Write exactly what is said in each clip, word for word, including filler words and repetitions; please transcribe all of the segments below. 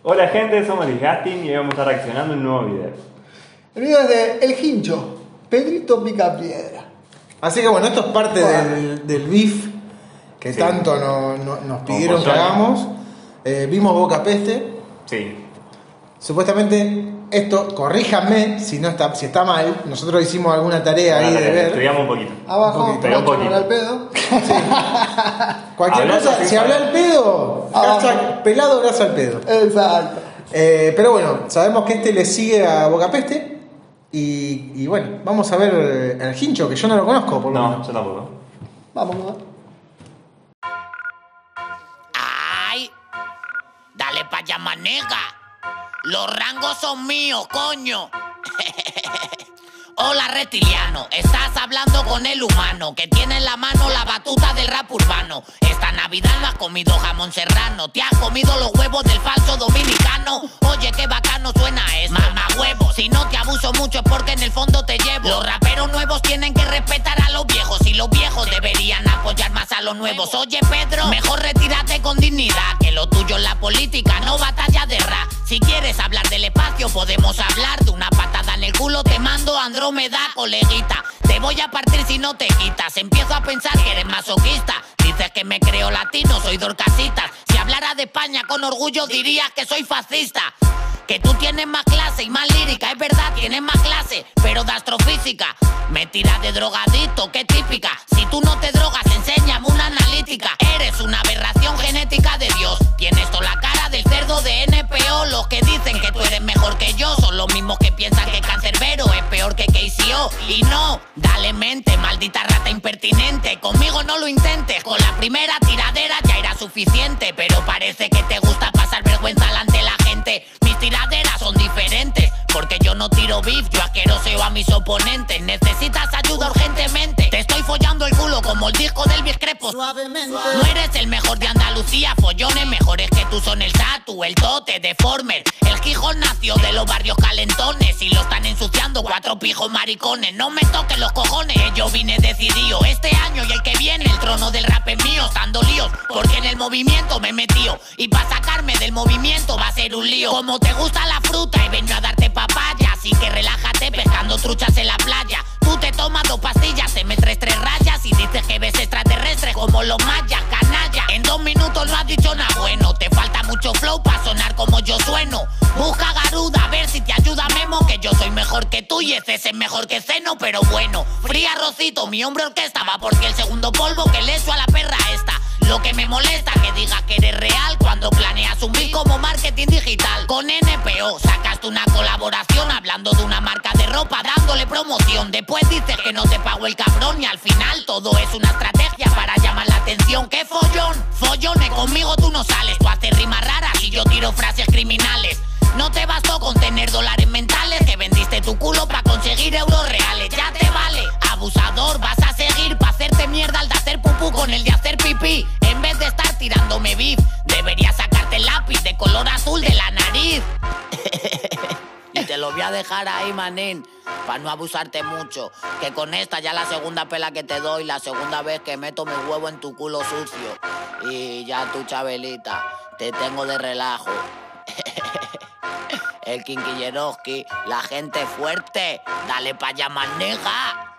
Hola gente, somos Disgusting y hoy vamos a estar reaccionando a un nuevo video. El video es de El Hincho, Pedrito Picapiedra. Así que bueno, esto es parte Bueno. del, del beef que Sí. tanto no, no, nos pidieron que Pollones. hagamos. Eh, vimos Boca Peste. Sí. Supuestamente, esto, corríjanme si no está, si está mal. Nosotros hicimos alguna tarea ahí Ahora de te- ver. Estudiamos un poquito. Abajo, Un poquito, pero un Nacho poquito. habla al pedo. Cualquier Hablando cosa, sin si saber. habla el pedo, Abajo. hashtag pelado brazo al pedo. Exacto. Eh, pero bueno, sabemos que este le sigue a Boca Peste. Y, y bueno, vamos a ver eh, el Hincho, que yo no lo conozco por lo No, menos. yo tampoco. Vamos, ¿no? ¡Ay! Dale pa' allá, manega. Los rangos son míos, coño. Hola, reptiliano. Estás hablando con el humano que tiene en la mano la batuta del rap urbano. Esta Navidad no has comido jamón serrano. Te has comido los huevos del falso dominicano. Oye, qué bacano suena esto. Mamá huevo, si no te abuso mucho es porque en el fondo te llevo. Los raperos nuevos tienen que respetar a los viejos y los viejos deberían apoyar más a los nuevos. Oye, Pedro, mejor retírate con dignidad, que lo tuyo es la política, no batalla de rap. Si quieres hablar del espacio, podemos hablar de una patada en el culo. Te mando a Andrómeda, coleguita. Te voy a partir si no te quitas. Empiezo a pensar que eres masoquista. Dices que me creo latino, soy dorcasitas. Si hablara de España con orgullo dirías que soy fascista. Que tú tienes más clase y más lírica, es verdad, tienes más clase, pero de astrofísica me tiras de drogadito, qué típica. Si tú no te drogas, enséñame una analítica. Eres una aberración genética de Dios. Tienes toda la cara del cerdo de N P O. Los que dicen que tú eres mejor que yo son los mismos que piensan que Cancerbero es peor que K C O. Y no, dale mente, maldita rata impertinente. Conmigo no lo intentes, con la primera tiradera ya era suficiente. Pero parece que te gusta pasar vergüenza delante de la gente. Mis tiraderas son diferentes, porque yo no tiro beef, yo asqueroseo a mis oponentes. Necesitas ayuda urgentemente. Te estoy follando el culo como el disco del Biscrepo. Suavemente. No eres el mejor de Andalucía, follones mejores que tú son el Satu, el Tote, Deformer. El Gijón nació de los barrios calentones y lo están ensuciando cuatro pijos maricones. No me toques los cojones, que yo vine decidido. Este año y el que viene el trono del rap es mío, estando líos, porque en el movimiento me he metido. Y para sacarme del movimiento va a ser un lío. Como te gusta la fruta, he venido a darte papaya, así que relájate pescando truchas en la playa. Tú te tomas dos pastillas, te metes tres rayas y dices que ves extraterrestres como los mayas, canalla. En dos minutos no has dicho nada bueno, te falta mucho flow para sonar como yo sueno. Busca Garuda a ver si te ayuda Memo, que yo soy mejor que tú y ese es mejor que Zeno, pero bueno. Fría Rosito, mi hombre orquesta va porque el segundo polvo que le echo a la perra esta. Lo que me molesta que digas que eres real cuando planeas un beat como marketing digital. Con N P O sacaste una colaboración hablando de una marca de ropa, dándole promoción. Después dices que no te pago el cabrón y al final todo es una estrategia para llamar la atención. ¡Qué follón! Follones, conmigo tú no sales. Tú haces rimas raras y yo tiro frases criminales. No te bastó con tener dólares mentales, que vendiste tu culo para conseguir euros reales. Ya te vale, abusador, vas a seguir para hacerte mierda al de hacer pupú con el de hacer pipí. En vez de estar tirándome beef, deberías sacarte el lápiz de color azul de la nariz. Y te lo voy a dejar ahí, manín, para no abusarte mucho. Que con esta ya la segunda pela que te doy, la segunda vez que meto mi huevo en tu culo sucio. Y ya tu Chabelita, te tengo de relajo. El Kinkilleroski, la gente fuerte, dale pa' allá, manega.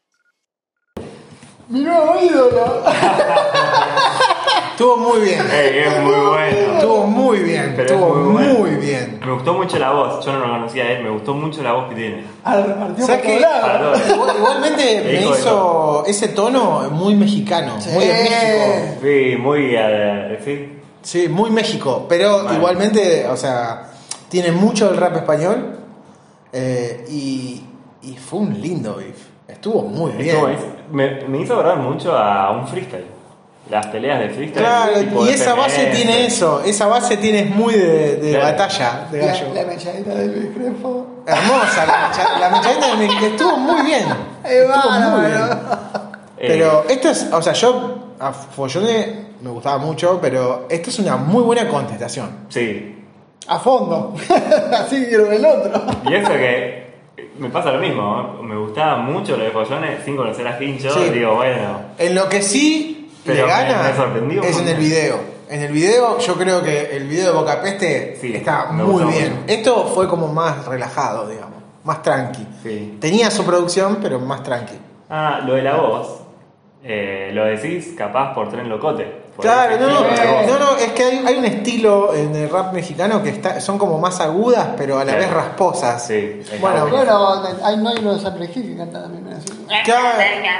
Mi nuevo ídolo. Estuvo muy bien. Ey, es muy bueno. Estuvo muy bien. Pero es Estuvo muy bueno. muy bien. Me gustó mucho la voz, yo no lo conocía a él, me gustó mucho la voz que tiene. Al repartió ¿Sabes por qué? todos lados. Para todos. Igual- Igualmente me Hijo de hizo ese tono muy mexicano, Sí. muy de México. Sí, muy... eh, sí. Sí, muy México, pero Vale. igualmente, o sea, tiene mucho del rap español eh, y, y fue un lindo beef. Estuvo muy bien. Estuvo ahí. Me, me hizo acordar mucho a un freestyle. Las peleas de freestyle. Claro, tipo y esa F M S. base tiene eso, esa base tiene muy de, de Claro. batalla, de gallo. La, la mechadita del Biscrepo. Hermosa, la, mecha- la mechadita de mi- estuvo muy bien. Es Estuvo muy bien. bárbaro. Eh, Pero esto es, o sea, yo a Follone me gustaba mucho, pero esto es una muy buena contestación. Sí. A fondo. Así quiero el otro. Y eso que me pasa lo mismo, ¿no? Me gustaba mucho lo de Follones sin conocer a Hincho. Sí. Digo, bueno, En lo que sí Pero le me- gana me sorprendió es en mucho. el video. En el video, yo creo que el video de Boca Peste Sí, está me muy gustó bien. mucho. Esto fue como más relajado, digamos, más tranqui. Sí. Tenía su producción, pero más tranqui. Ah, lo de la voz. Eh, lo decís capaz por Tren Locote. por Claro, ese no, no, estilo de voz. no, no, es que hay, hay un estilo en el rap mexicano que está, son como más agudas, pero a la Claro. vez rasposas. Sí, está Bueno, bueno. Bueno, hay, no hay uno de Cypress Hill que canta también así. Claro.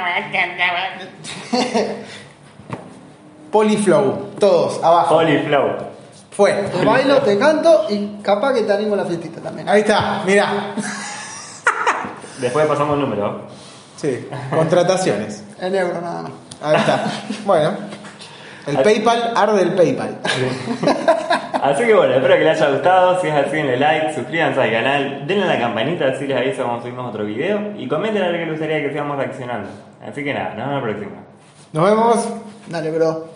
Polyflow, todos, abajo. Polyflow. Fue. Te bailo, te canto y capaz que te animo a la fiestita también. Ahí está, mirá. Después pasamos el número. Sí, contrataciones. En euro nada más. Ahí está. Bueno, el PayPal arde el PayPal. Así que bueno, espero que les haya gustado. Si es así, denle like, suscríbanse al canal, denle a la campanita así les avisa cuando subimos otro video y comenten a ver qué les gustaría que sigamos reaccionando. Así que nada, nos vemos la próxima. Nos vemos. Dale, bro.